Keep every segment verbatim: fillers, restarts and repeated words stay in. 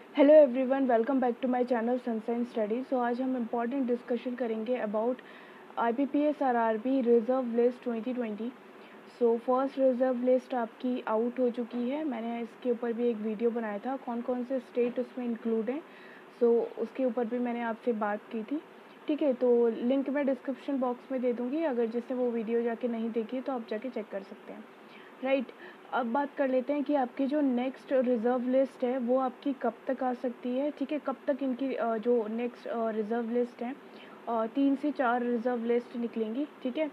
Hello everyone, welcome back to my channel sunshine study. So आज हम important discussion करेंगे about IBPS RRB reserve list twenty twenty. So first reserve list आपकी out हो चुकी है। मैंने इसके ऊपर भी एक वीडियो बनाया था, कौन कौन से स्टेट उसमें इंक्लूड हैं। सो so, उसके ऊपर भी मैंने आपसे बात की थी। ठीक है, तो लिंक मैं डिस्क्रिप्शन बॉक्स में दे दूँगी, अगर जिसने वो वीडियो जाके नहीं देखी तो आप जाके चेक कर सकते हैं। Right right. अब बात कर लेते हैं कि आपकी जो नेक्स्ट रिज़र्व लिस्ट है वो आपकी कब तक आ सकती है। ठीक है, कब तक इनकी जो नेक्स्ट रिज़र्व लिस्ट है, तीन से चार रिज़र्व लिस्ट निकलेंगी। ठीक है,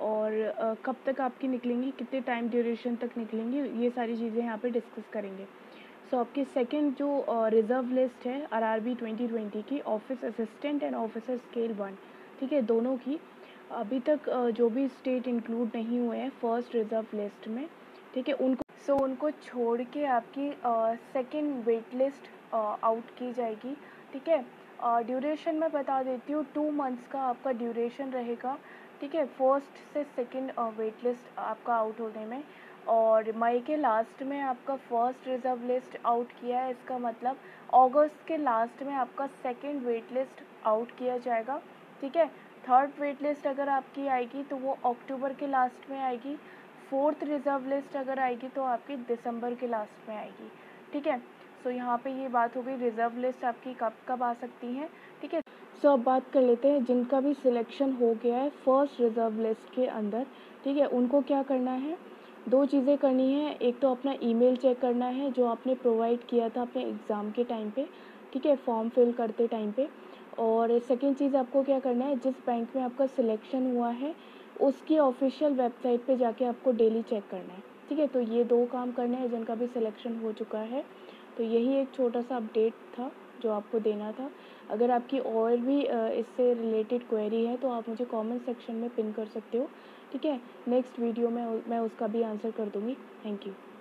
और कब तक आपकी निकलेंगी, कितने टाइम ड्यूरेशन तक निकलेंगी, ये सारी चीज़ें यहाँ पे डिस्कस करेंगे। सो so, आपकी सेकंड जो रिज़र्व लिस्ट है आरआरबी ट्वेंटी ट्वेंटी की, office assistant and officer scale one, ठीक है, दोनों की अभी तक जो भी स्टेट इंक्लूड नहीं हुए हैं फर्स्ट रिज़र्व लिस्ट में, ठीक है, उनको सो so, उनको छोड़ के आपकी सेकंड वेट लिस्ट आउट की जाएगी। ठीक है, ड्यूरेशन मैं बता देती हूँ, टू मंथ्स का आपका ड्यूरेशन रहेगा। ठीक है, फर्स्ट से सेकंड वेट लिस्ट आपका आउट होने में, और मई के लास्ट में आपका फर्स्ट रिज़र्व लिस्ट आउट किया है, इसका मतलब अगस्त के लास्ट में आपका सेकंड वेट लिस्ट आउट किया जाएगा। ठीक है, थर्ड वेट लिस्ट अगर आपकी आएगी तो वो अक्टूबर के लास्ट में आएगी। फोर्थ रिज़र्व लिस्ट अगर आएगी तो आपकी दिसंबर के लास्ट में आएगी। ठीक है, सो यहाँ पे ये बात हो गई रिज़र्व लिस्ट आपकी कब कब आ सकती हैं। ठीक है, सो अब बात कर लेते हैं जिनका भी सिलेक्शन हो गया है फर्स्ट रिज़र्व लिस्ट के अंदर। ठीक है, उनको क्या करना है, दो चीज़ें करनी है। एक तो अपना ईमेल चेक करना है जो आपने प्रोवाइड किया था अपने एग्ज़ाम के टाइम पे, ठीक है, फॉर्म फिल करते टाइम पे। और सेकेंड चीज़ आपको क्या करना है, जिस बैंक में आपका सिलेक्शन हुआ है उसकी ऑफिशियल वेबसाइट पे जाके आपको डेली चेक करना है। ठीक है, तो ये दो काम करने हैं जिनका भी सिलेक्शन हो चुका है। तो यही एक छोटा सा अपडेट था जो आपको देना था। अगर आपकी और भी इससे रिलेटेड क्वेरी है तो आप मुझे कमेंट सेक्शन में पिन कर सकते हो। ठीक है, नेक्स्ट वीडियो में मैं उसका भी आंसर कर दूँगी। Thank you.